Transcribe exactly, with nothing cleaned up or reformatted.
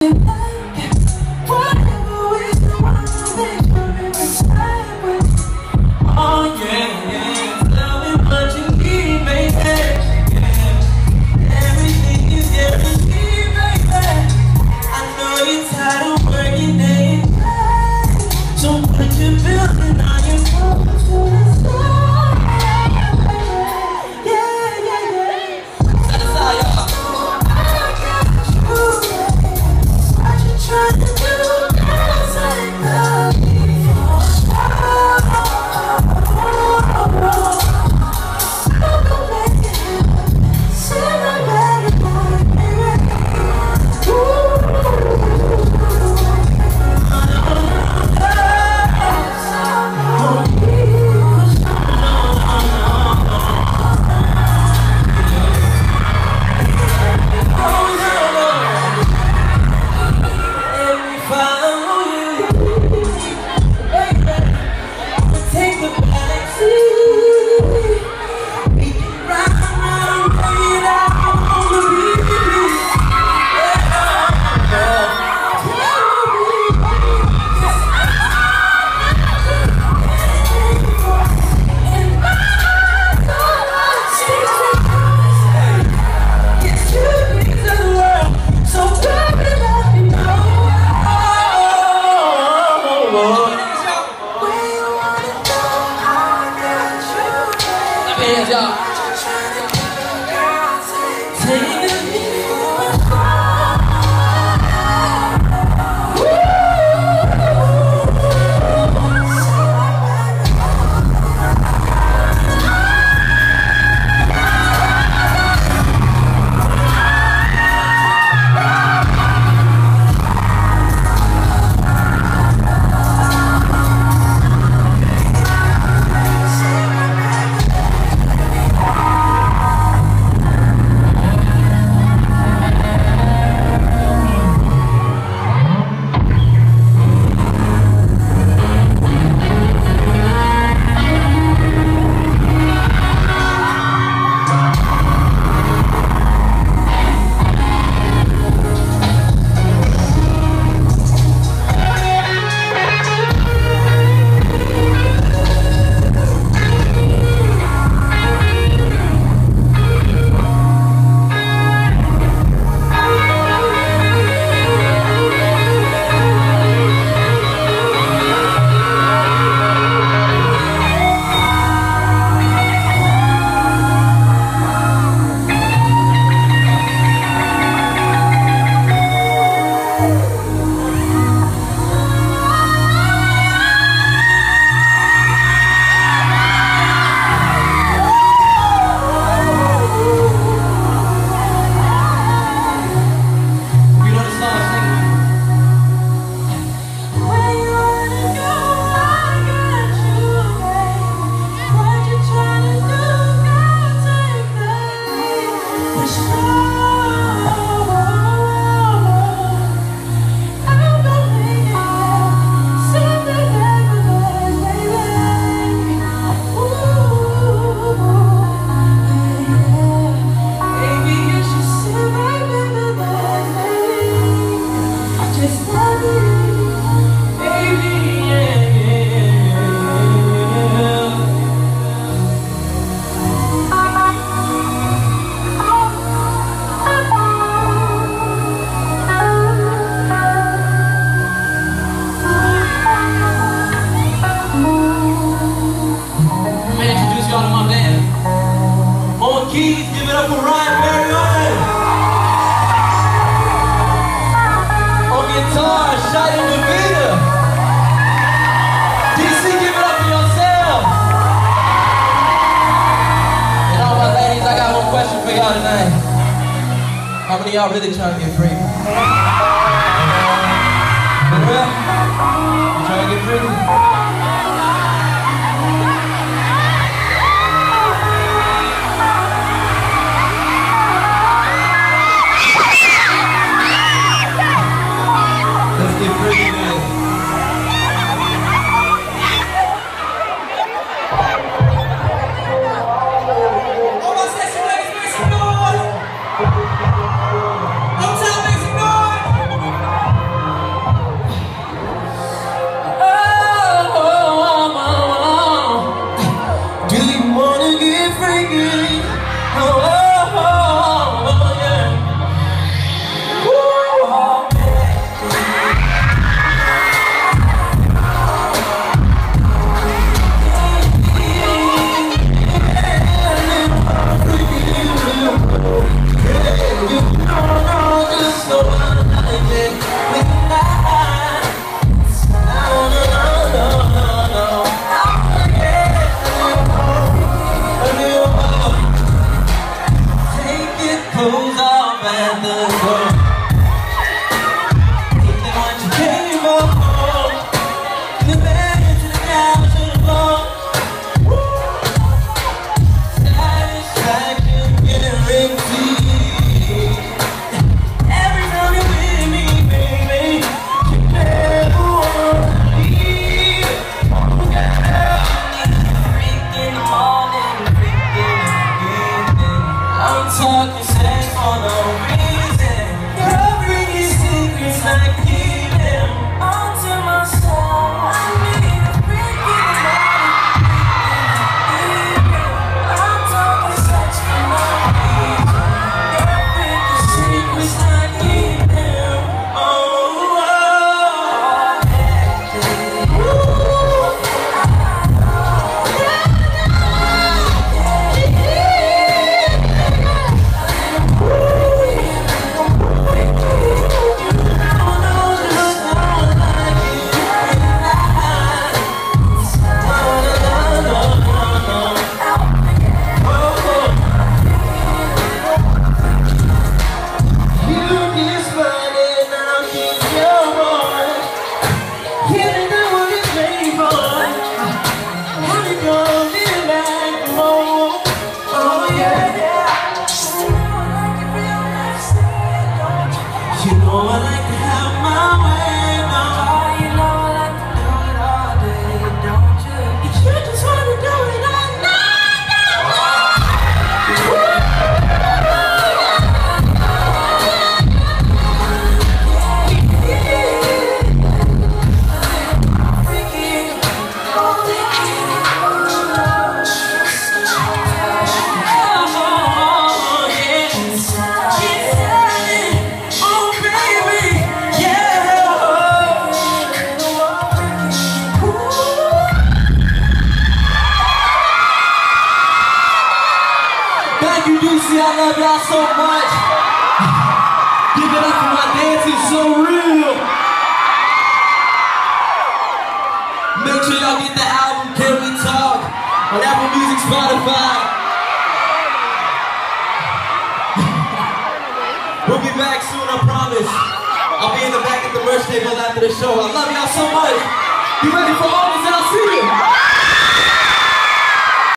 How many of y'all really trying to get free? For real? You trying to get free? Let's get free, man. Uptown, make some noise! like to have my way, no. Oh, you know I like to do it all day, don't you? You just want to do it all night, I love y'all so much. Give it up for my dancing so real. Make sure y'all get the album Can We Talk on Apple Music, Spotify. We'll be back soon, I promise. I'll be in the back at the merch table after the show. I love y'all so much. You ready for August? I'll see you.